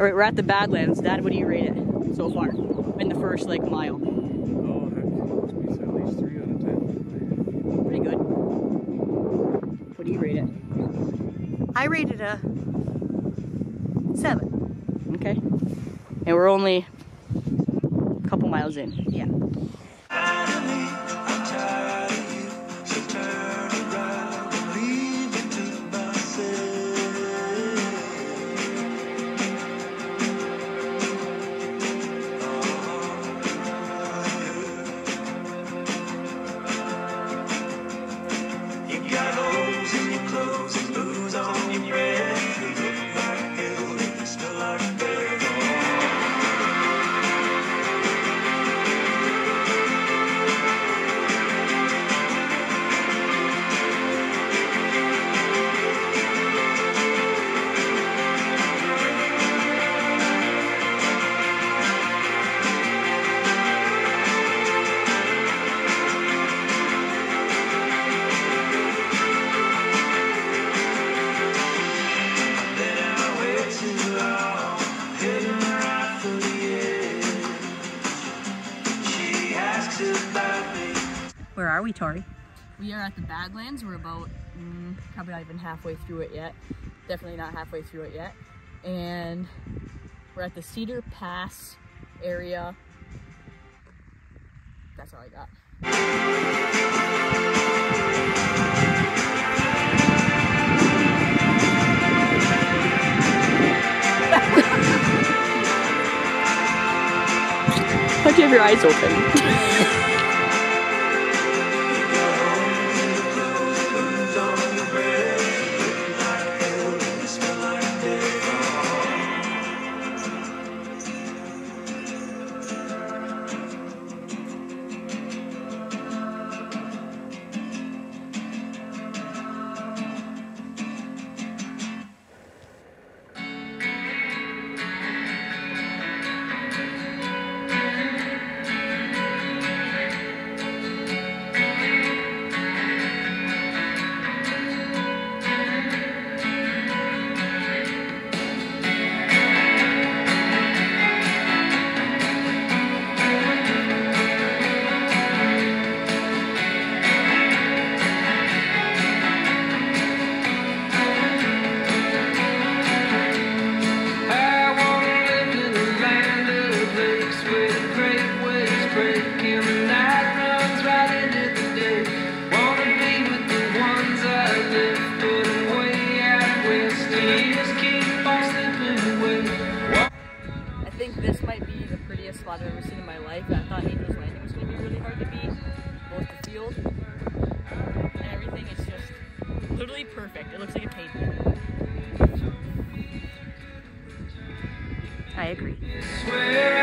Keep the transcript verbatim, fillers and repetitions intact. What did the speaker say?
All right, we're at the Badlands. Dad, what do you rate it so far in the first like mile? Oh, that must be at least three out of ten. Pretty good. What do you rate it? I rated a seven. Okay. And we're only a couple miles in. Yeah. Where are we, Tori? We are at the Badlands. We're about mm, probably not even halfway through it yet. Definitely not halfway through it yet. And we're at the Cedar Pass area. That's all I got. Why'd you have your eyes open? I think this might be the prettiest spot I've ever seen in my life. I thought Angel's Landing was going to be really hard to beat. Both the field and everything is just literally perfect. It looks like a painting. I agree.